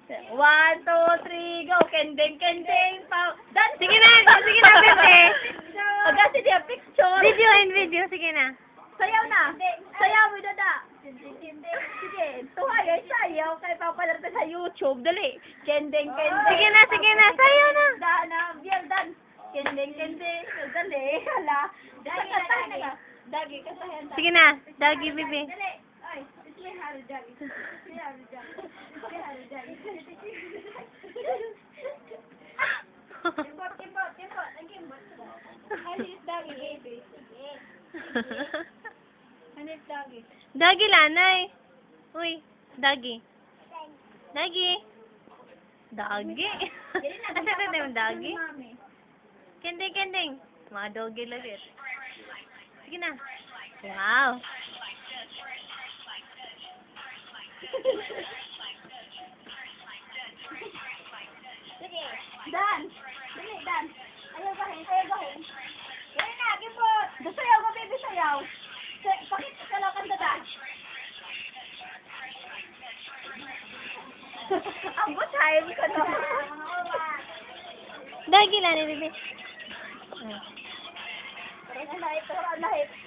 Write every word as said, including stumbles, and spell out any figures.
One, two, three, go! Kending, kending, pa... Dance! Sige na, sige na, bebe. Agad si dia picture! Video and video, sige na. Sayaw na! Sayaw mo, dada! Sige, tuhay ay sayaw kay papalarta sa YouTube. Dali! Kending, kending. Sige na, sige na, sayaw na. Da na, biel dance. Kending, kending. Dali, hala. Dagi na, dagi. Dagi, kasayan. Sige na, dagi, bebe. Dali. Ay, isli halo dagi. Isli halo dagi. Isli halo dagi. Kimbot, kimbot, kimbot. Ang kimbot. Alis dagi, baby. Sige. Alis dagi. Dagi, lanay. Uy, dagi. Dagi. Dagi. Asa na tayo dagi? Kending, kending. Mga doggy lagit. Sige na. Wow. Sige. Dance. Dali, dance. Ayaw gahin, ayaw gahin. Yan na, kimbot. Sayaw ka, baby, sayaw. Pakita ka lang kanda dance. Ang butahin ko na. Dagi, lanay, bebe. Parang lahit, parang lahit.